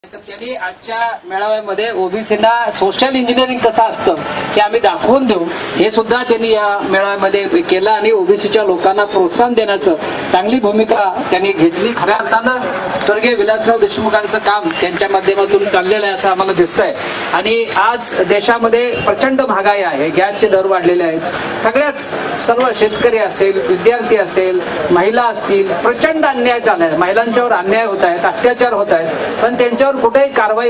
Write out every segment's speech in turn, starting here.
तर त्यांनी आजच्या मेळाव्यामध्ये ओबीसीना सोशल इंजिनिअरिंग कसं असतं हे आम्ही दाखवून देऊ हे सुद्धा त्यांनी या मेळाव्यामध्ये केलं आणि ओबीसीच्या लोकांना प्रोत्साहन देण्याचं चांगली भूमिका त्यांनी घेतली. खऱ्या अर्थानं स्वर्गीय विलासराव देशमुखांचं काम त्यांच्या माध्यमातून चाललेलं आहे असं आम्हाला दिसतंय. आणि आज देशामध्ये प्रचंड महागाई आहे, गॅसचे दर वाढलेले आहेत, सर्व शेतकरी असेल, विद्यार्थी असेल, महिला असतील, प्रचंड अन्याय झालाय, महिलांच्यावर अन्याय होत आहेत, अत्याचार होत आहेत, पण त्यांच्यावर कुठेही कारवाई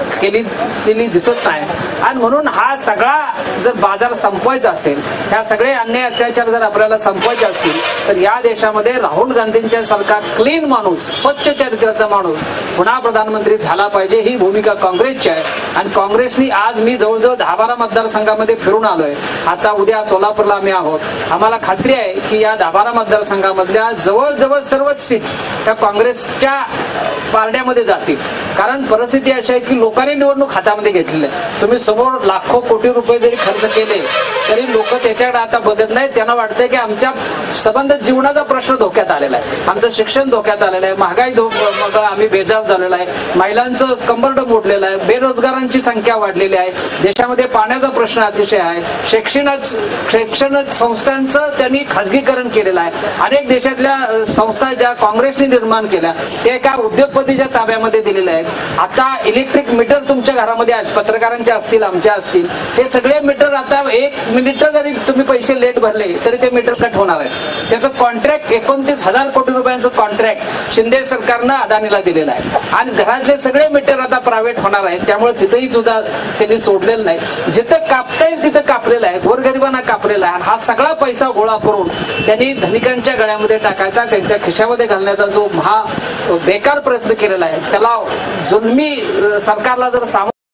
केली दिसत नाही. आणि म्हणून हा सगळा जर बाजार संपवायचा असेल, ह्या सगळे अन्याय अत्याचार जर आपल्याला संपवायचे असतील तर या देशामध्ये राहुल गांधींच्या सारखा क्लीन माणूस, स्वच्छ चरित्राचा माणूस पुन्हा प्रधानमंत्री झाला पाहिजे, ही भूमिका काँग्रेसची आहे. आणि काँग्रेसनी आज मी जवळजवळ 10-12 मतदारसंघामध्ये फिरून आलोय. आता उद्या सोलापूरला आम्ही आहोत. आम्हाला खात्री आहे की या 10-12 मतदारसंघामधल्या जवळजवळ सर्वच सीट त्या काँग्रेसच्या पारड्यामध्ये जातील. कारण परिस्थिती अशी आहे की लोकांनी निवडणूक हातामध्ये घेतलेली आहे. तुम्ही समोर लाखो कोटी रुपये जरी खर्च केले तरी लोक त्याच्याकडे आता बघत नाहीत. त्यांना वाटतंय की आमच्या संबंध जीवनाचा प्रश्न धोक्यात आलेला आहे, आमचं शिक्षण धोक्यात आलेलं आहे, महागाई आम्ही बेजार झालेलो आहे, महिलांचं कंबरड मोडलेलं आहे, बेरोजगारांची संख्या वाढलेली आहे, देशामध्ये पाण्याचा प्रश्न अतिशय आहे, शैक्षणिक संस्थांचं त्यांनी खाजगीकरण केलेलं आहे. अनेक देशातल्या संस्था ज्या काँग्रेसने निर्माण केल्या त्या एका उद्योगपतीच्या ताब्यामध्ये दिलेल्या आहेत. आता इलेक्ट्रिक मीटर तुमच्या घरामध्ये आहेत, पत्रकारांचे असतील, आमच्या असतील, हे सगळे मीटर आता 1 मिनिट जरी तुम्ही पैसे लेट भरले तरी ते मीटर कट होणार आहे. त्याचं कॉन्ट्रॅक्ट 29,000 कोटी रुपयांचं कॉन्ट्रॅक्ट शिंदे सरकारनं अदानीला दिलेलं आहे. आणि घरातले सगळे मीटर आता प्रायव्हेट होणार आहेत. त्यामुळे तिथेही सुद्धा त्यांनी सोडलेलं नाही. जिथं कापता येईल तिथं कापलेलं आहे, गोरगरिबांना कापलेला आहे. हा सगळा पैसा गोळा करून त्यांनी धनिकांच्या गळ्यामध्ये टाकायचा, त्यांच्या खिशामध्ये घालण्याचा जो बेकार प्रयत्न केलेला आहे, त्याला जुलमी सरकारला जर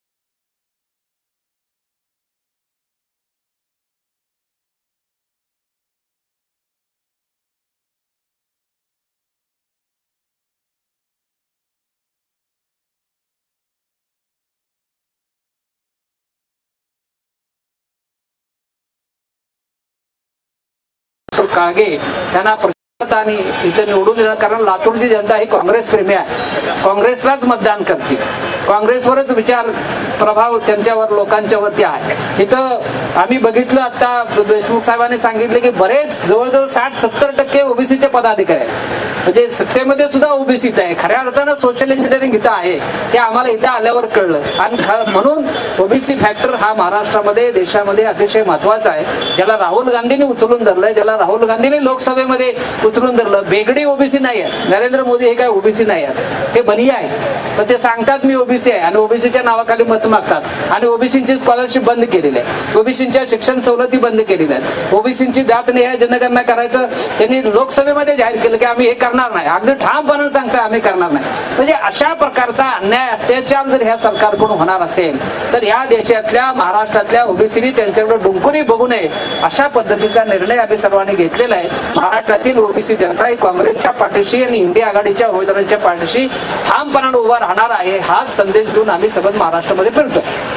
कागे त्यांना आणि इथे निवडून देणार. कारण लातूरची जनता ही काँग्रेस प्रेमी आहे, काँग्रेसलाच मतदान करते, काँग्रेसवरच विचार प्रभाव त्यांच्यावर लोकांच्यावरती आहे. इथं आम्ही बघितलं, आता देशमुख साहेबांनी सांगितले की बरेच जवळजवळ 60-70% ओबीसीचे पदाधिकारी आहेत. म्हणजे सत्तेमध्ये सुद्धा ओबीसीत आहे. खऱ्या अर्थानं सोशल इंजिनिअरिंग इथं आहे ते आम्हाला इथं आल्यावर कळलं. आणि म्हणून ओबीसी फॅक्टर हा महाराष्ट्रामध्ये, देशामध्ये अतिशय महत्वाचा आहे, ज्याला राहुल गांधींनी उचलून धरलंय, ज्याला राहुल गांधींनी लोकसभेमध्ये उचलून धरलं. बेगडी ओबीसी नाही आहे, नरेंद्र मोदी हे काय ओबीसी नाही आहेत, हे बनिया आहे. पण ते सांगतात मी ओबीसी आहे आणि ओबीसीच्या नावाखाली मत मागतात आणि ओबीसीची स्कॉलरशिप बंद केलेली आहे, ओबीसीच्या शिक्षण सवलती बंद केलेल्या आहेत, ओबीसीची जातनिहाय जनगणना करायचं त्यांनी लोकसभेमध्ये जाहीर केलं की आम्ही हे करणार नाही. अगदी ठामपणे सांगताय आम्ही करणार नाही. म्हणजे अशा प्रकारचा अन्याय अत्याचार जर ह्या सरकारकडून होणार असेल तर या देशातल्या, महाराष्ट्रातल्या ओबीसीनी त्यांच्याकडे डुंकुनी बघू नये अशा पद्धतीचा निर्णय आम्ही सर्वांनी घेतलेला आहे. महाराष्ट्रातील ओबीसी जनता ही काँग्रेसच्या पाठीशी आणि इंडिया आघाडीच्या उमेदवारांच्या पाठीशी ठामपणाने उभा राहणार आहे, हाच संदेश घेऊन आम्ही सगळं महाराष्ट्रामध्ये फिरतो.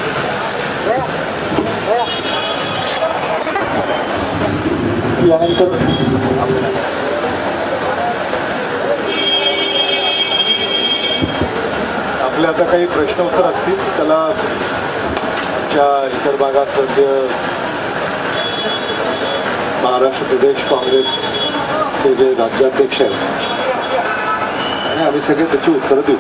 यानंतर आपले आता काही प्रश्न उत्तर असतील, त्याला इतर भागात महाराष्ट्र प्रदेश काँग्रेसचे जे राज्याध्यक्ष आहेत आणि आम्ही सगळे त्याची उत्तरं देऊ.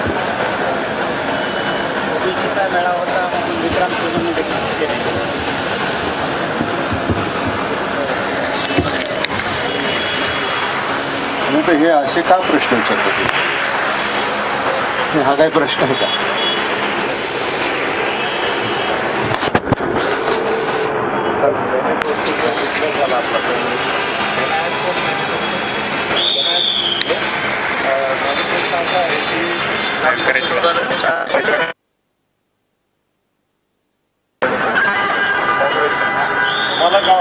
तर हे असे का प्रश्न विचारतात? हा काय प्रश्न आहे का? मला काय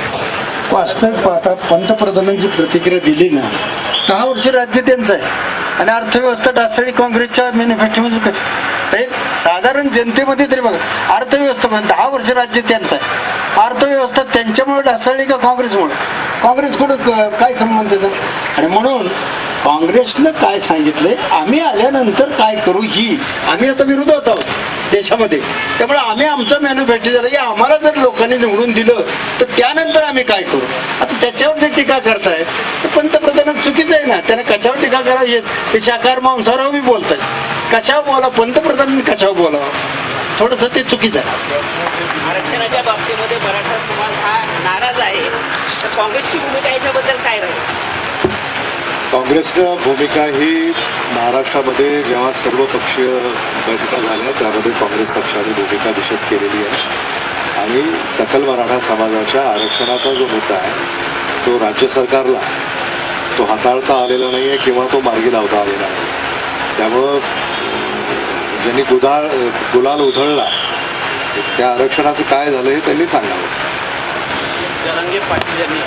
वाटतं, वास्तविक पाहता पंतप्रधानांची प्रतिक्रिया दिली ना, 10 वर्ष राज्य त्यांचं आहे. आणि अर्थव्यवस्था ढासळी काँग्रेसच्या मॅन्युफॅक्चरिंग कशी साधारण जनतेमध्ये तरी बघा, अर्थव्यवस्था 10 वर्ष राज्य त्यांचं आहे, अर्थव्यवस्था त्यांच्यामुळे ढासळली का काँग्रेसमुळे? काँग्रेसकडं काय संबंध त्याचा? आणि म्हणून काँग्रेसनं काय सांगितलंय, आम्ही आल्यानंतर काय करू ही आम्ही आता विरोधात आहोत देशामध्ये. त्यामुळे आम्ही आमचं मॅन्युफॅक्चर आम्हाला जर लोकांनी निवडून दिलं तर त्यानंतर आम्ही काय करू. आता त्याच्यावर जे टीका करतायत तर पंतप्रधान चुकीचं आहे ना. त्याने कशावर टीका करावी, ते शाकाहार मांसाहार मी बोलताय, कशावर बोला पंतप्रधानांनी कशावर बोलावं, थोडंसं ते चुकीचं आहे. आरक्षणाच्या बाबतीमध्ये मराठा समाज हा नाराज आहे, तर काँग्रेसची भूमिका याच्याबद्दल काय राहील? काँग्रेसनं भूमिका ही महाराष्ट्रामध्ये जेव्हा सर्व पक्षीय बैठका झाल्या त्यामध्ये काँग्रेस पक्षाने भूमिका निश्चित केलेली आहे आणि सकल मराठा समाजाच्या आरक्षणाचा जो मुद्दा आहे तो राज्य सरकारला तो हाताळता आलेला नाही आहे किंवा तो मार्गी लावता आलेला नाही. त्यामुळं ज्यांनी गुलाल उधळला त्या आरक्षणाचं काय झालं हे त्यांनी सांगावं. जरांगे पाटील यांनी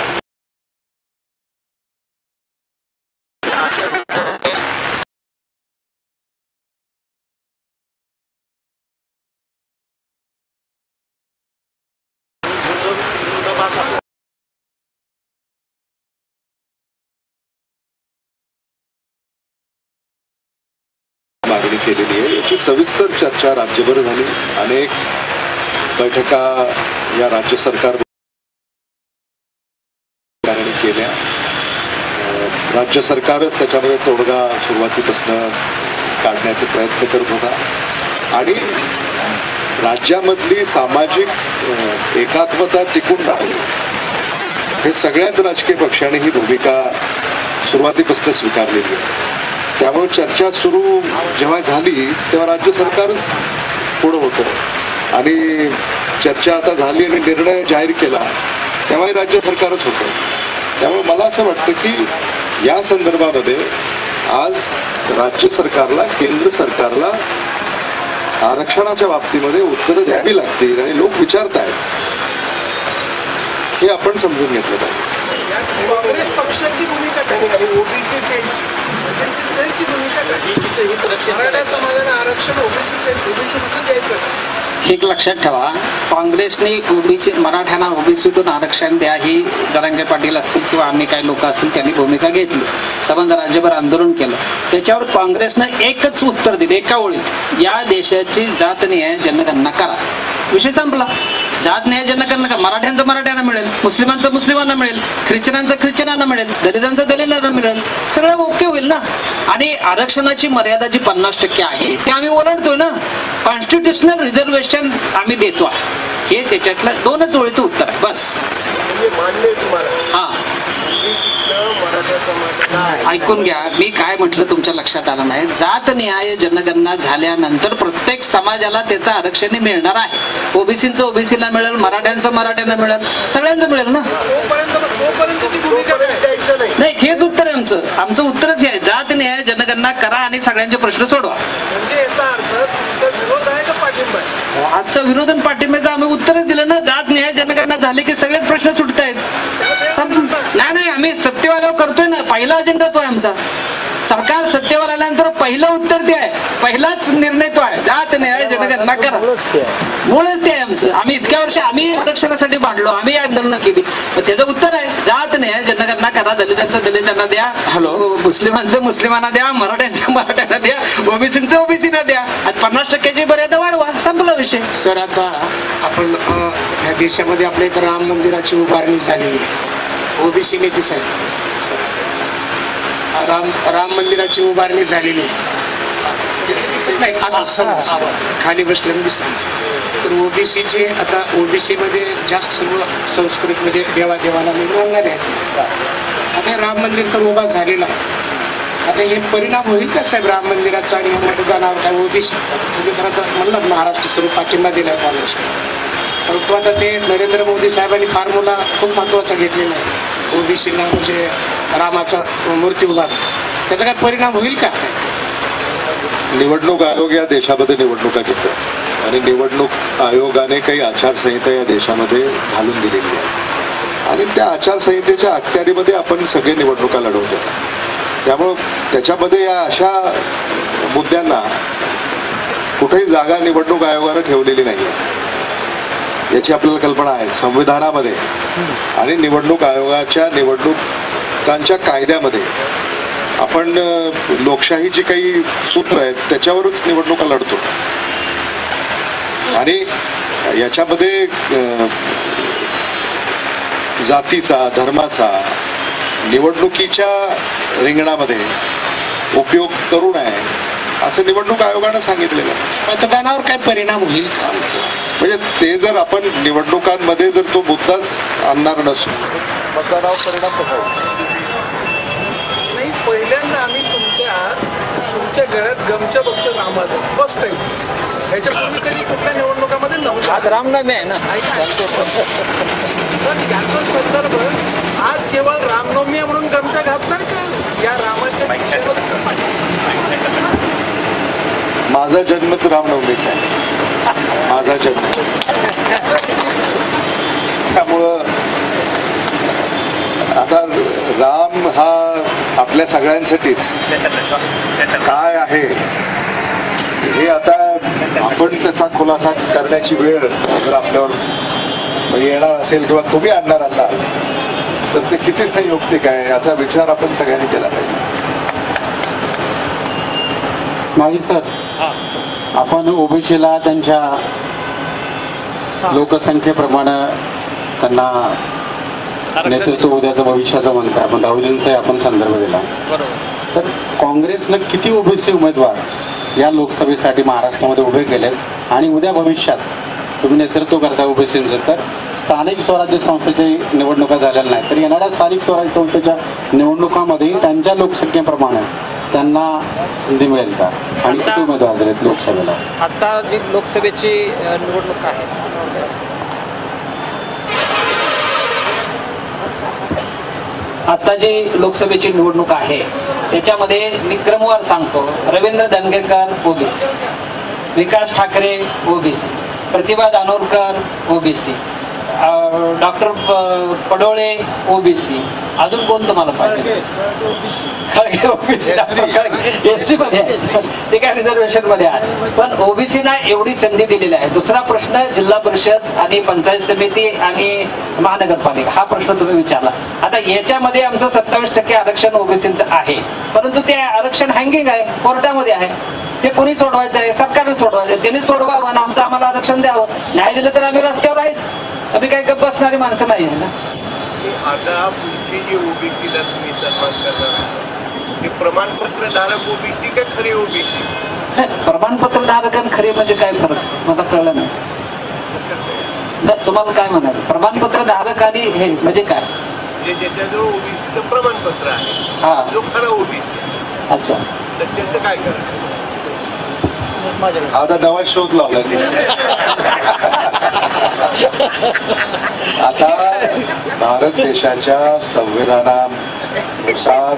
मागणी केलेली आहे. याची सविस्तर चर्चा राज्यभर झाली. अनेक बैठका या राज्य सरकार केल्या. राज्य सरकारच त्याच्यामध्ये तोडगा सुरुवातीपासून काढण्याचे प्रयत्न करत होता आणि राज्यामधली सामाजिक एकात्मता टिकून राहिली हे सगळ्याच राजकीय पक्षांनी ही भूमिका सुरुवातीपासून स्वीकारलेली आहे. त्यामुळे चर्चा सुरू जेव्हा झाली तेव्हा राज्य सरकारच पुढं होतं आणि चर्चा आता झाली आणि निर्णय जाहीर केला तेव्हाही राज्य सरकारच होतं. त्यामुळे मला असं वाटतं की या संदर्भामध्ये आज राज्य सरकारला केंद्र सरकारला आरक्षणाच्या बाबतीमध्ये उत्तरं द्यावी लागतील आणि लोक विचारतायत हे आपण समजून घेतलं पाहिजे. काँग्रेस पक्षाची भूमिका ठरली, ओबीसी सेलची भूमिका, मराठा समाजाने आरक्षण ओबीसी मधून द्यायचं. एक लक्षात ठेवा, काँग्रेसने ओबीसी मराठ्यांना ओबीसीतून आरक्षण द्या ही जरांगे पाटील असतील किंवा आम्ही काही लोक असतील त्यांनी भूमिका घेतली, संबंध राज्यभर आंदोलन केलं. त्याच्यावर काँग्रेसनं एकच उत्तर दिले एका ओळीत, या देशाची जातनिहाय जनगणना करा. विषय संपला. जात न्याय जनगणना मराठ्यांचं मराठ्यांना मिळेल, मुस्लिमांचं मुस्लिमांना मिळेल, ख्रिश्चनांचं ख्रिश्चनांना मिळेल, दलितांचं दलितांना मिळेल, सगळं ओके होईल ना. आणि आरक्षणाची मर्यादा जी 50% आहे ते आम्ही ओलांडतोय ना. कॉन्स्टिट्युशनल रिझर्वेशन आम्ही देतो. हे त्याच्यातलं 2च ओळीचं उत्तर आहे बस. मान्य आहे तुम्हाला? हा, मराठा समाजाला ऐकून घ्या, मी काय म्हटलं तुमच्या लक्षात आलं नाही. जात निहाय जनगणना झाल्यानंतर प्रत्येक समाजाला त्याचं आरक्षण मिळणार आहे. ओबीसीचं ओबीसीला मिळेल, मराठ्यांचं मराठ्यांना मिळेल, सगळ्यांचं मिळेल ना. तोपर्यंतची भूमिका द्यायचं नाही. नाही, हेच उत्तर आहे आमचं. आमचं उत्तरच आहे, जात निहाय जनगणना करा आणि सगळ्यांचे प्रश्न सोडवा. म्हणजे याचा अर्थ तुमचा विरोध आहे का पाठिंबा आहे? आजचं विरोध आणि पाठिंब्याचं आम्ही उत्तरच दिलं ना. जात निहाय जनगणना झाली की सगळेच प्रश्न सुटत आहेत. नाही, आम्ही सत्तेवर करतोय ना. पहिला अजेंडा तो आहे आमचा. सरकार सत्तेवर आल्यानंतर पहिलं उत्तर ते आहे, पहिलाच निर्णय तो आहे, जात न्याय जनगणना करा. मुळच ते आहे आमचं. आम्ही इतक्या वर्ष आम्ही आरक्षणासाठी भांडलो, आम्ही आंदोलन केली, त्याचं उत्तर आहे जात न्याय जनगणना करा. दलितांचं दलितांना द्या, मुस्लिमांचं मुस्लिमांना द्या, मराठ्यांचं मराठ्यांना द्या, ओबीसीचं ओबीसीना द्या, आणि 50%ची मर्यादा वाढवा. संपला विषय. सर, आता आपण ह्या देशामध्ये आपल्या एक राम मंदिराची उभारणी झालेली आहे. ओबीसी नेते साहेब, राम मंदिराची उभारणी झालेली नाही असं खाली बसल्यानं दिसत. तर ओबीसीचे आता ओबीसी मध्ये जास्त सर्व संस्कृत म्हणजे देवादेवाला मानणारे आहेत. आता राम मंदिर तर उभा झालेला आहे. आता हे परिणाम होईल का साहेब राम मंदिराचा आणि मतदानावर? काय ओबीसी तुम्ही खरं तर म्हणलं महाराष्ट्र सर्व पाठिंबा दिला काँग्रेस, परंतु आता ते नरेंद्र मोदी साहेबांनी फॉर्म्युला खूप महत्वाचा घेतलेला आहे. ओबीसीना म्हणजे रामाचा मूर्ती उभारणे, त्याचा काय परिणाम होईल का? निवडणूक आयोग या देशामध्ये निवडणुका घेतो आणि निवडणूक आयोगाने काही आचारसंहिता या देशामध्ये घालून दिलेली आहे आणि त्या आचारसंहितेच्या अखत्यारीमध्ये आपण सगळे निवडणुका लढवतो. त्यामुळं त्याच्यामध्ये या अशा मुद्द्यांना कुठेही जागा निवडणूक आयोगानं ठेवलेली नाही याची आपल्याला कल्पना आहे. संविधानामध्ये आणि निवडणूक आयोगाच्या निवडणुकांच्या कायद्यामध्ये आपण लोकशाहीची काही सूत्र आहेत त्याच्यावरच निवडणुका लढतो आणि याच्यामध्ये जातीचा धर्माचा निवडणुकीच्या रिंगणामध्ये उपयोग करू नये असं निवडणूक आयोगानं सांगितलेलं आहे. मतदानावर काय परिणाम होईल का? म्हणजे ते जर आपण निवडणुकांमध्ये जर तो मुद्दाच आणणार नसू मतदानावर परिणाम कसा होईल? नाही, पहिल्यांदा आम्ही तुमच्या घरात गमच्या बघतो रामाचं फर्स्ट टाइम. ह्याच्यापूर्वी कधी कुठल्या निवडणुकामध्ये नव्हतं. आज रामनवमी आहे ना. तर याचा संदर्भ आज केवळ रामनवमी आहे म्हणून गमच्या घातणार का या रामाच्या माझा जन्मच रामनवमीचा आहे. माझा जन्म त्यामुळं आता राम हा आपल्या सगळ्यांसाठीच काय आहे हे आता आपण त्याचा खुलासा करण्याची वेळ जर आपल्यावर येणार असेल किंवा तुम्ही आणणार असाल तर ते किती संयुक्तिक आहे याचा विचार आपण सगळ्यांनी केला पाहिजे. माजी सर, आपण ओबीसीला त्यांच्या लोकसंख्येप्रमाणे त्यांना नेतृत्व उद्याचं भविष्याचं म्हणताय. आपण राहुलींचा आपण संदर्भ दिला. तर काँग्रेसनं किती ओबीसी उमेदवार या लोकसभेसाठी महाराष्ट्रामध्ये उभे केलेत आणि उद्या भविष्यात तुम्ही नेतृत्व करताय ओबीसींचं, तर स्थानिक स्वराज्य संस्थेच्या निवडणुका झालेल्या नाही तर येणाऱ्या स्थानिक स्वराज्य संस्थेच्या निवडणुकांमध्ये त्यांच्या लोकसंख्येप्रमाणे त्यांना संधी मिळेल का आणि किती उमेदवार झालेत लोकसभेला? आता जी लोकसभेची निवडणूक आहे, आता जी लोकसभेची निवडणूक आहे त्याच्यामध्ये मी क्रमवार सांगतो. Ravindra Dhangekar OBC, Vikas Thackeray OBC, Pratibha Dhanorkar OBC, doctor Padole OBC, अजून कोण तुम्हाला पाहिजे? खळगे ओबीसी, एससी मध्ये आहे, ते काय रिझर्वेशन मध्ये आहे, पण ओबीसीना एवढी संधी दिलेली आहे. दुसरा प्रश्न जिल्हा परिषद आणि पंचायत समिती आणि महानगरपालिका हा प्रश्न तुम्ही विचारला. आता याच्यामध्ये आमचं 27% आरक्षण ओबीसीचं आहे, परंतु ते आरक्षण हँगिंग आहे, कोर्टामध्ये आहे. ते कोणी सोडवायचं आहे? सरकारने सोडवायचं आहे. त्यांनी सोडवावं आणि आमचं आम्हाला आरक्षण द्यावं. नाही दिलं तर आम्ही रस्त्यावर आहेच. आम्ही काही गप्प बसणारी माणसं नाही आहे ना. आता पुढची जी ओबीसीला तुम्ही सन्मान करणार आहात ते प्रमाणपत्र धारक ओबीसी का खरे ओबीसी? प्रमाणपत्र धारक आणि खरे म्हणजे काय फरक मला कळलं नाही. तुम्हाला काय म्हणाल? प्रमाणपत्र धारक आणि हे म्हणजे काय? म्हणजे ज्याच्याजवळ ओबीसीचं प्रमाणपत्र आहे हा, जो खरा ओबीसी. अच्छा, तर त्याचं काय करायचं? आता नवा शोध लावला आता भारत देशाच्या संविधानानुसार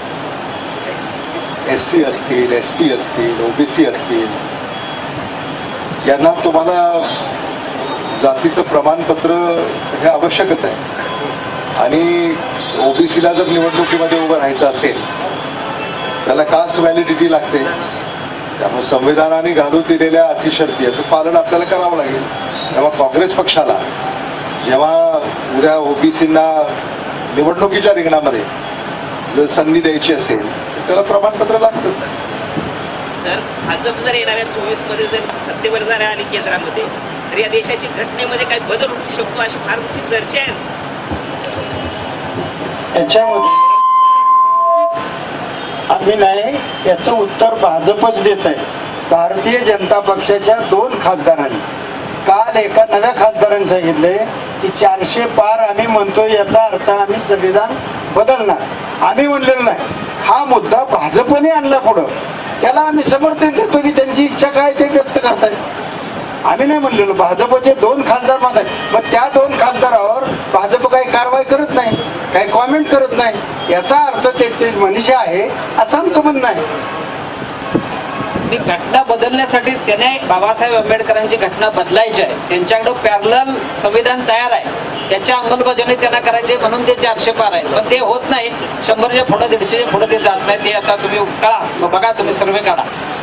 SC असतील, ST असतील, ओबीसी असतील यांना तुम्हाला जातीचं प्रमाणपत्र हे आवश्यकच आहे. आणि ओबीसीला जर निवडणुकीमध्ये उभं राहायचं असेल त्याला कास्ट व्हॅलिडिटी लागते. त्यामुळे संविधानाने घालून दिलेल्या अटी शर्ती याचं पालन आपल्याला करावं लागेल. तेव्हा काँग्रेस पक्षाला जेव्हा उद्या ओबीसींना निवडणुकीच्या रिंगणामध्ये जर संधी द्यायची असेल तर त्याला प्रमाणपत्र लागतंच. सर, भाजप जर येणाऱ्या 24 मध्ये जर सत्तेवर जर आली केंद्रामध्ये तर या देशाची घटनेमध्ये काही बदल होऊ शकतो अशी फार मोठी चर्चा आहे. याच्यामध्ये आम्ही नाही, याचं उत्तर भाजपच देत आहे. भारतीय जनता पक्षाच्या 2 खासदारांनी काल एका नव्या खासदारांनी सांगितले की 400 पार आम्ही म्हणतोय याचा अर्थ आम्ही संविधान बदलणार. आम्ही म्हणलेलं नाही, हा मुद्दा भाजपने आणला पुढं, त्याला आम्ही समर्थन देतो की त्यांची इच्छा काय ते व्यक्त करतायत. आम्ही नाही म्हणलेलो. भाजपचे 2 खासदार म्हणतात, मग त्या 2 खासदारावर भाजप काही कारवाई करत नाही, काही कॉमेंट करत नाही, याचा अर्थ ते मनीषा आहे असं आमचं म्हणणं आहे. ती घटना बदलण्यासाठी त्याने बाबासाहेब आंबेडकरांची घटना बदलायची आहे. त्यांच्याकडे पॅरलल संविधान तयार आहे. त्याच्या अंमलबजावणी त्यांना करायचे म्हणून ते 400 पार आहे, पण ते होत नाही. 100च्या पुढे 150च्या पुढे ते जात नाही. ते आता तुम्ही कळा, बघा, तुम्ही सर्वे काढा.